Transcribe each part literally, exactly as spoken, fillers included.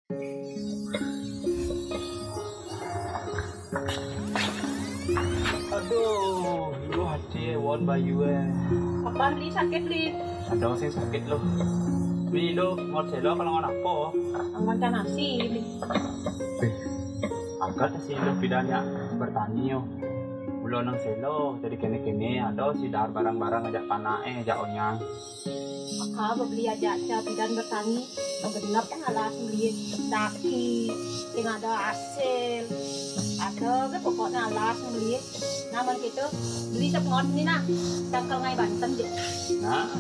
Aduh, lu hati won bayu eh. Apaan li sakit li? Ada sing sakit lo. Beli lo, mau selo kalau nggak apa? Angkat nasi li. Angkat sih lo bidanya bertani yo. Belum nang selo, jadi kene-kene ada si dar barang-barang ajak panae, ajak onyang. Maka beli aja aja bidan bertani. Genap kan alas beli daki, tinggal ada hasil. Ada cái pokoknya alas beli. Namun gitu beli sep ngon ni nah, tangkal ngai Banten je. Nah.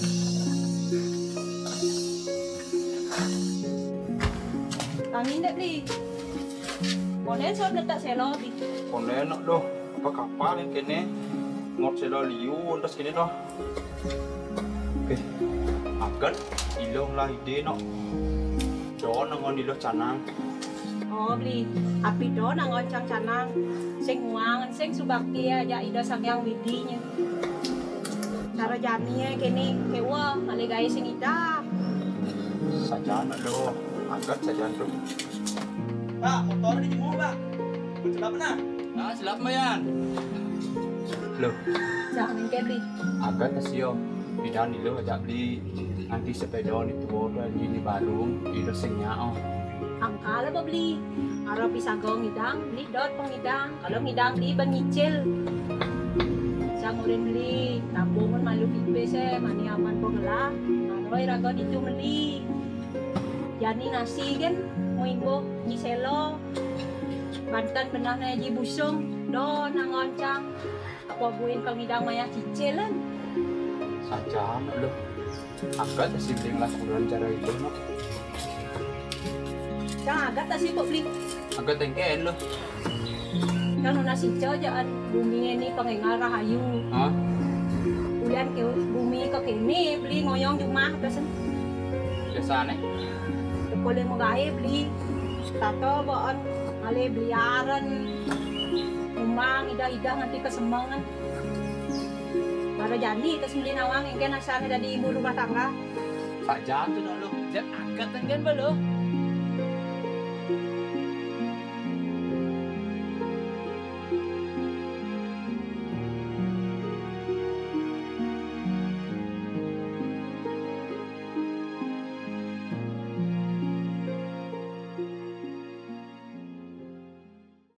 Angin dek beli. Boleh so letak selo di. Boleh nak doh. Apa kapal yang kene ngot selo liu terus kene doh. Oke. Akan ilong lah ide no. Don ngon ilo canang. Oh beli api do nang oncang canang. Sing uang, sing subakti aja ida sangyang widinya. Cara jaminya kene kewa ale guys sing ida. Saja nak doh. Angkat saja doh. Pak, motor di jemur, Pak. Bercelap mana? Nah, silap mayan. Loh, Jangan ke beli. agak tasio. Bidan ilo ajak beli nanti sepeda itu udah di di Bandung ilo singnya oh. Angka lah beli. Kalau pisang gong ngidang, beli dot pengidang. Kalau ngidang beli bengicil. Sang urin beli, tabungan malu pipe se, mani aman pengelah. Anoy ragon itu beli. Yani nasi kan, muinggo ni selo. Banten benah na ji busung, do nang oncang. Apa buin pengidang maya cicil kan? Saja lo. Agak tasio beli lah kurang cara itu no. Kang agak tak sih beli. Agak tengken lo. Kan nasi jauh bumi ini pengengal rahayu. Hah? Ulian ke bumi ke kene beli ngoyong rumah terus Biasa nih. boleh mau gaya beli tato baon ale beli aren umang ida ida nanti kesemangan baru jadi terus beli nawang yang kan asalnya dari ibu rumah tangga Saja tuh no lo. Jangan angkat tengken belo.